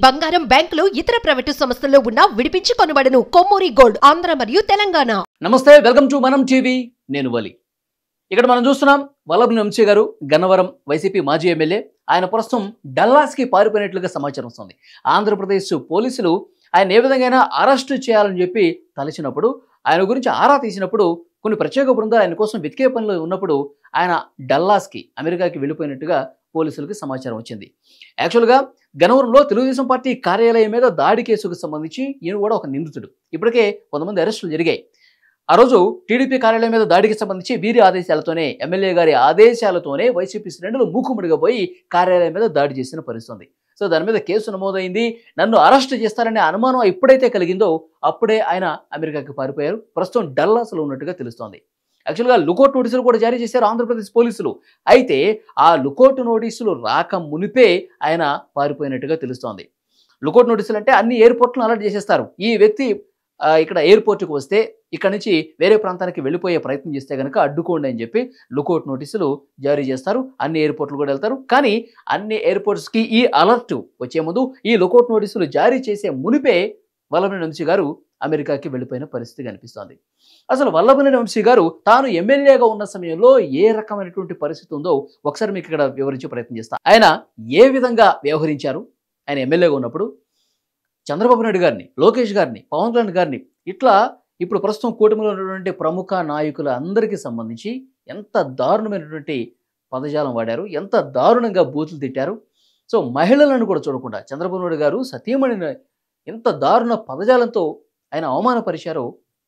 బంగారం, బ్యాంకులు, ఇతర ప్రైవేటు సంస్థల్లో ఉన్న విడిపించి కొనబడును. కొమ్మూరి గోల్డ్, ఆంధ్ర మరియు తెలంగాణ. నమస్తే, వెల్కమ్ టు మనం టీవీ. నేను వలి. ఇక్కడ మనం చూస్తున్నాం వల్లభనేని వంశీ గారు గన్నవరం వైసీపీ మాజీ ఎమ్మెల్యే. ఆయన ప్రస్తుతం డల్లాస్కి పారిపోయినట్లుగా సమాచారం వస్తుంది. ఆంధ్రప్రదేశ్ పోలీసులు ఆయన ఏ విధంగా అరెస్టు చేయాలని చెప్పి తలచినప్పుడు, ఆయన గురించి ఆరా తీసినప్పుడు, కొన్ని ప్రత్యేక బృందాలు ఆయన కోసం వెతికే పనిలో ఉన్నప్పుడు ఆయన డల్లాస్కి, అమెరికాకి వెళ్ళిపోయినట్టుగా పోలీసులకు సమాచారం వచ్చింది. యాక్చువల్గా గన్నవరంలో తెలుగుదేశం పార్టీ కార్యాలయం మీద దాడి కేసుకు సంబంధించి ఈయన కూడా ఒక నిందితుడు. ఇప్పటికే కొంతమంది అరెస్టులు జరిగాయి. ఆ రోజు టీడీపీ కార్యాలయం మీద దాడికి సంబంధించి వీరి ఆదేశాలతోనే, ఎమ్మెల్యే గారి ఆదేశాలతోనే వైసీపీ శ్రేణులు మూకుముడిగా పోయి కార్యాలయం మీద దాడి చేసిన పరిస్థితుంది. సో దాని మీద కేసు నమోదైంది. నన్ను అరెస్ట్ చేస్తారనే అనుమానం ఎప్పుడైతే కలిగిందో అప్పుడే ఆయన అమెరికాకి పారిపోయారు. ప్రస్తుతం డల్లాస్లో ఉన్నట్టుగా తెలుస్తోంది. యాక్చువల్గా లుకౌట్ నోటీసులు కూడా జారీ చేశారు ఆంధ్రప్రదేశ్ పోలీసులు. అయితే ఆ లుకౌట్ నోటీసులు రాక మునిపే ఆయన పారిపోయినట్టుగా తెలుస్తోంది. లుకౌట్ నోటీసులు అంటే అన్ని ఎయిర్పోర్ట్లను అలర్ట్ చేసేస్తారు. ఈ వ్యక్తి ఇక్కడ ఎయిర్పోర్ట్కి వస్తే ఇక్కడ నుంచి వేరే ప్రాంతానికి వెళ్ళిపోయే ప్రయత్నం చేస్తే కనుక అడ్డుకోండి అని చెప్పి లుకౌట్ నోటీసులు జారీ చేస్తారు. అన్ని ఎయిర్పోర్ట్లు కూడా వెళ్తారు. కానీ అన్ని ఎయిర్పోర్ట్స్కి ఈ అలర్ట్ వచ్చే ముందు, ఈ లుకౌట్ నోటీసులు జారీ చేసే మునిపే వల్లభనేని వంశీ గారు అమెరికాకి వెళ్ళిపోయిన పరిస్థితి కనిపిస్తోంది. అసలు వల్లభనేని వంశీ గారు తాను ఎమ్మెల్యేగా ఉన్న సమయంలో ఏ రకమైనటువంటి పరిస్థితి ఉందో ఒకసారి మీకు ఇక్కడ వివరించే ప్రయత్నం చేస్తా. ఆయన ఏ విధంగా వ్యవహరించారు ఆయన ఎమ్మెల్యేగా ఉన్నప్పుడు, చంద్రబాబు నాయుడు గారిని, లోకేష్ గారిని, పవన్ కళ్యాణ్ గారిని, ఇట్లా ఇప్పుడు ప్రస్తుతం కూటమిలో ఉన్నటువంటి ప్రముఖ నాయకుల అందరికీ సంబంధించి ఎంత దారుణమైనటువంటి పదజాలం వాడారు, ఎంత దారుణంగా బూతులు తిట్టారు. సో మహిళలను కూడా చూడకుండా చంద్రబాబు నాయుడు గారు సతీమణిని ఎంత దారుణ పదజాలంతో ఆయన అవమానపరిచారో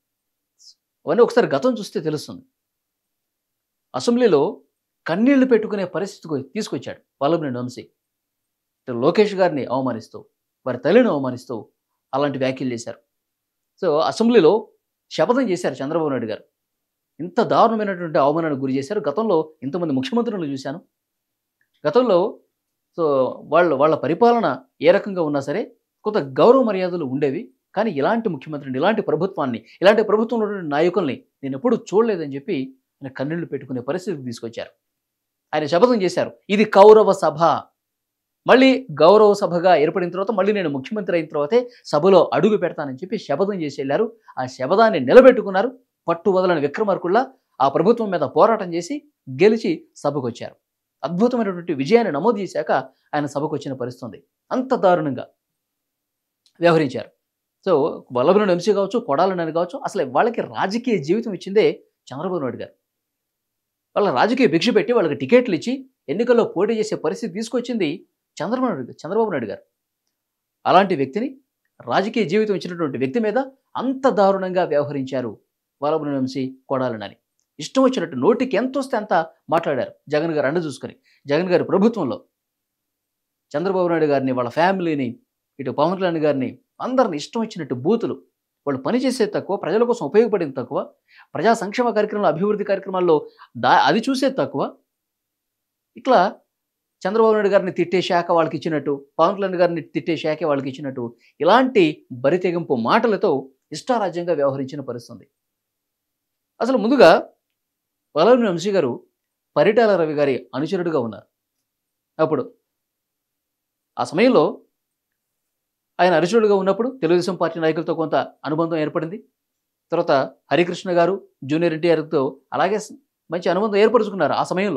అవన్నీ ఒకసారి గతం చూస్తే తెలుస్తుంది. అసెంబ్లీలో కన్నీళ్లు పెట్టుకునే పరిస్థితికి తీసుకొచ్చాడు వల్లభనేని వంశీ. లోకేష్ గారిని అవమానిస్తూ, వారి తల్లిని అవమానిస్తూ అలాంటి వ్యాఖ్యలు చేశారు. సో అసెంబ్లీలో శపథం చేశారు చంద్రబాబు నాయుడు గారు. ఇంత దారుణమైనటువంటి అవమానానికి గురి చేశారు. గతంలో ఇంతమంది ముఖ్యమంత్రులను చూశాను. గతంలో సో వాళ్ళ పరిపాలన ఏ రకంగా ఉన్నా సరే కొంత గౌరవ మర్యాదలు ఉండేవి. కానీ ఇలాంటి ముఖ్యమంత్రిని, ఇలాంటి ప్రభుత్వాన్ని, ఇలాంటి ప్రభుత్వంలో ఉన్నటువంటి నాయకుల్ని నేను ఎప్పుడూ చూడలేదని చెప్పి ఆయన కన్నీళ్లు పెట్టుకునే పరిస్థితికి తీసుకొచ్చారు. ఆయన శపథం చేశారు, ఇది కౌరవ సభ, మళ్ళీ గౌరవ సభగా ఏర్పడిన తర్వాత మళ్ళీ నేను ముఖ్యమంత్రి అయిన తర్వాతే సభలో అడుగు పెడతానని చెప్పి శపథం చేసి వెళ్ళారు. ఆ శపథాన్ని నిలబెట్టుకున్నారు. పట్టు వదలని విక్రమార్కుల్లా ఆ ప్రభుత్వం మీద పోరాటం చేసి గెలిచి సభకు వచ్చారు. అద్భుతమైనటువంటి విజయాన్ని నమోదు చేశాక ఆయన సభకు వచ్చిన పరిస్థితి. అంత దారుణంగా వ్యవహరించారు. సో వల్లభనేని వంశీ కావచ్చు, కొడాలి నాని కావచ్చు, అసలు వాళ్ళకి రాజకీయ జీవితం ఇచ్చిందే చంద్రబాబు నాయుడు గారు. వాళ్ళ రాజకీయ భిక్ష పెట్టి వాళ్ళకి టికెట్లు ఇచ్చి ఎన్నికల్లో పోటీ చేసే పరిస్థితి తీసుకొచ్చింది చంద్రబాబు నాయుడు గారు. అలాంటి వ్యక్తిని, రాజకీయ జీవితం ఇచ్చినటువంటి వ్యక్తి మీద అంత దారుణంగా వ్యవహరించారు వల్లభనేని వంశీ, కొడాలి నాని. ఇష్టం వచ్చినట్టు నోటికి ఎంత వస్తే అంత మాట్లాడారు. జగన్ గారు అండ చూసుకొని, జగన్ గారి ప్రభుత్వంలో చంద్రబాబు నాయుడు గారిని, వాళ్ళ ఫ్యామిలీని, ఇటు పవన్ కళ్యాణ్ గారిని, అందరిని ఇష్టం వచ్చినట్టు బూతులు. వాళ్ళు పనిచేసేది తక్కువ, ప్రజల కోసం ఉపయోగపడేది తక్కువ, ప్రజా సంక్షేమ కార్యక్రమాలు, అభివృద్ధి కార్యక్రమాల్లో అది చూసేది తక్కువ. ఇట్లా చంద్రబాబు నాయుడు గారిని తిట్టే శాఖ వాళ్ళకి ఇచ్చినట్టు, పవన్ కళ్యాణ్ గారిని తిట్టే శాఖ వాళ్ళకి ఇచ్చినట్టు, ఇలాంటి బరితెగింపు మాటలతో ఇష్టారాజ్యంగా వ్యవహరించిన పరిస్థితి. అసలు ముందుగా వల్లభనేని వంశీ గారు పరిటాల రవి గారి అనుచరుడుగా ఉన్నారు. అప్పుడు ఆ సమయంలో ఆయన అనుచరుడుగా ఉన్నప్పుడు తెలుగుదేశం పార్టీ నాయకులతో కొంత అనుబంధం ఏర్పడింది. తర్వాత హరికృష్ణ గారు, జూనియర్ ఎన్టీఆర్తో అలాగే మంచి అనుబంధం ఏర్పరుచుకున్నారు. ఆ సమయంలో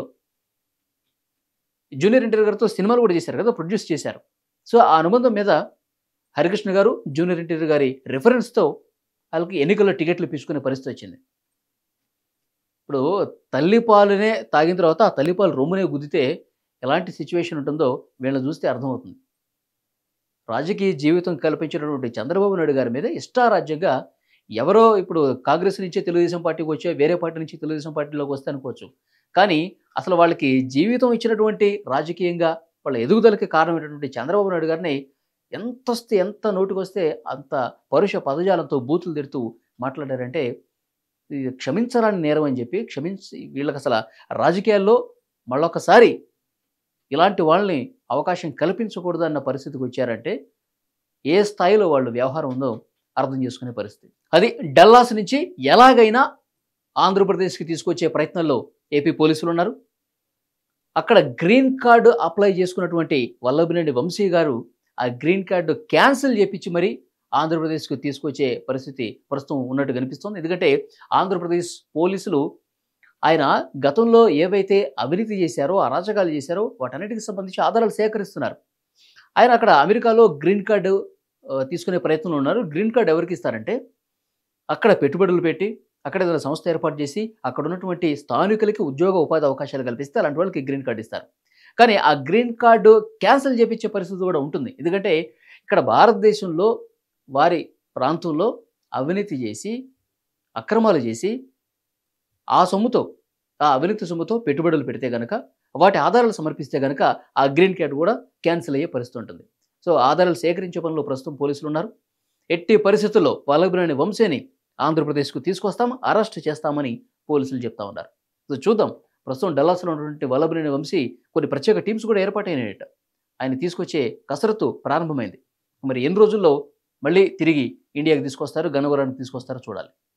జూనియర్ ఎన్టీఆర్ గారితో సినిమాలు కూడా చేశారు కదా, ప్రొడ్యూస్ చేశారు. సో ఆ అనుబంధం మీద హరికృష్ణ గారు, జూనియర్ ఎన్టీఆర్ గారి రిఫరెన్స్తో వాళ్ళకి ఎన్నికల్లో టికెట్లు ఇప్పించుకునే పరిస్థితి వచ్చింది. ఇప్పుడు తల్లిపాలునే తాగిన తర్వాత ఆ తల్లిపాలు రొమ్మునే గుద్దితే ఎలాంటి సిచ్యువేషన్ ఉంటుందో వీళ్ళని చూస్తే అర్థమవుతుంది. రాజకీయ జీవితం కల్పించినటువంటి చంద్రబాబు నాయుడు గారి మీద ఇష్టారాజ్యంగా ఎవరో ఇప్పుడు కాంగ్రెస్ నుంచి తెలుగుదేశం పార్టీకి వచ్చే, వేరే పార్టీ నుంచి తెలుగుదేశం పార్టీలోకి వస్తే అనుకోవచ్చు. కానీ అసలు వాళ్ళకి జీవితం ఇచ్చినటువంటి, రాజకీయంగా వాళ్ళ ఎదుగుదలకి కారణమైనటువంటి చంద్రబాబు నాయుడు గారిని ఎంత నోటికొస్తే అంత పరుష పదజాలంతో బూతులు తిడుతూ మాట్లాడారంటే ఇది క్షమించరాని నేరం అని చెప్పి, వీళ్ళకి అసలు రాజకీయాల్లో మళ్ళొకసారి ఇలాంటి వాళ్ళని అవకాశం కల్పించకూడదన్న పరిస్థితికి వచ్చారంటే ఏ స్థాయిలో వాళ్ళు వ్యవహారం ఉందో అర్థం చేసుకునే పరిస్థితి. అది డల్లాస్ నుంచి ఎలాగైనా ఆంధ్రప్రదేశ్కి తీసుకొచ్చే ప్రయత్నంలో ఏపీ పోలీసులు ఉన్నారు. అక్కడ గ్రీన్ కార్డు అప్లై చేసుకున్నటువంటి వల్లభనేని వంశీ గారు ఆ గ్రీన్ కార్డు క్యాన్సిల్ చేపించి మరి ఆంధ్రప్రదేశ్కు తీసుకొచ్చే పరిస్థితి ప్రస్తుతం ఉన్నట్టు కనిపిస్తుంది. ఎందుకంటే ఆంధ్రప్రదేశ్ పోలీసులు ఆయన గతంలో ఏవైతే అవినీతి చేశారో, అరాచకాలు చేశారో వాటన్నిటికి సంబంధించి ఆధారాలు సేకరిస్తున్నారు. ఆయన అక్కడ అమెరికాలో గ్రీన్ కార్డు తీసుకునే ప్రయత్నంలో ఉన్నారు. గ్రీన్ కార్డ్ ఎవరికి ఇస్తారంటే అక్కడ పెట్టుబడులు పెట్టి అక్కడ ఏదైనా సంస్థ ఏర్పాటు చేసి అక్కడ ఉన్నటువంటి స్థానికులకి ఉద్యోగ ఉపాధి అవకాశాలు కల్పిస్తే అలాంటి వాళ్ళకి గ్రీన్ కార్డు ఇస్తారు. కానీ ఆ గ్రీన్ కార్డు క్యాన్సిల్ చేపించే పరిస్థితి కూడా ఉంటుంది. ఎందుకంటే ఇక్కడ భారతదేశంలో వారి ప్రాంతంలో అవినీతి చేసి అక్రమాలు చేసి ఆ సొమ్ముతో ఆ అవినీతి సొమ్ముతో పెట్టుబడులు పెడితే గనక వాటి ఆధారాలు సమర్పిస్తే గనక ఆ గ్రీన్ కార్డు కూడా క్యాన్సిల్ అయ్యే పరిస్థితి ఉంటుంది. సో ఆధారాలు సేకరించే పనిలో ప్రస్తుతం పోలీసులు ఉన్నారు. ఎట్టి పరిస్థితుల్లో వల్లభనేని వంశీని ఆంధ్రప్రదేశ్కు తీసుకొస్తాం, అరెస్ట్ చేస్తామని పోలీసులు చెప్తా ఉన్నారు. సో చూద్దాం, ప్రస్తుతం డల్లాస్లో ఉన్నటువంటి వల్లభనేని వంశీ కొన్ని ప్రత్యేక టీమ్స్ కూడా ఏర్పాటైనాయట. ఆయన తీసుకొచ్చే కసరత్తు ప్రారంభమైంది. మరి ఎన్ని రోజుల్లో మళ్ళీ తిరిగి ఇండియాకి తీసుకొస్తారు, గన్నవరానికి తీసుకొస్తారో చూడాలి.